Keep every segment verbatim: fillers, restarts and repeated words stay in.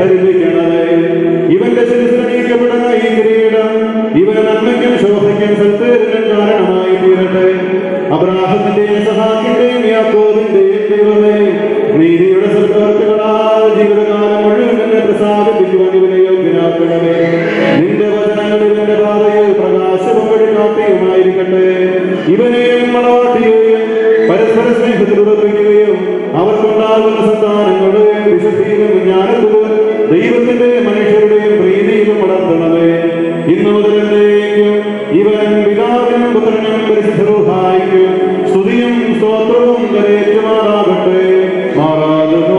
ധരിപ്പിക്കണമേ. ഇവന്റെ ശിരസിലണിയിക്കപ്പെടുന്ന ഈ കിരീടം ഇവന് നന്മയ്ക്കും ശോഭയ്ക്കും സൽപ്പേരിനും കാരണമായി തീരട്ടെ. അബ്രാഹത്തിന്റെയും ഇസഹാക്കിന്റെയും യാക്കോബിന്റെയും ദൈവമേ, നീതിയുടെ സൽപ്രവർത്തികളാൽ ജീവിതകാലം മുഴുവൻ എന്നെ പ്രസാദിപ്പിക്കുവാൻ ഇവനെ യോഗ്യനാക്കണമേ. നിന്റെ വചനങ്ങൾ ഇവന്റെ പാതയിൽ പ്രകാശവും വഴികാട്ടിയുമായിരിക്കട്ടെ. ഇവനെയും മണവാട്ടിയെയും പരസ്പര സ്നേഹത്തിൽ ഉറപ്പിക്കുകയും അവർക്കുണ്ടാകുന്ന സന്താനങ്ങളുടെയും വിശുദ്ധിയിലും ജ്ഞാനത്തിലും ദൈവത്തിന്റെ മനുഷ്യരുടെയും പ്രീതിയിലും വളർത്തണമേ. ഇന്നു മുതൽ എന്നേക്കും ഇവൻ പിതാവിനും പുത്രനും പരിശുദ്ധ റൂഹായിക്കും സ്തുതിയും സ്തോത്രവും കരേറ്റുമാറാകട്ടെ. മാറാതെ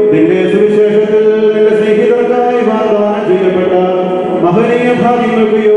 മഹനീയ ഭാഗ്യങ്ങൾക്ക്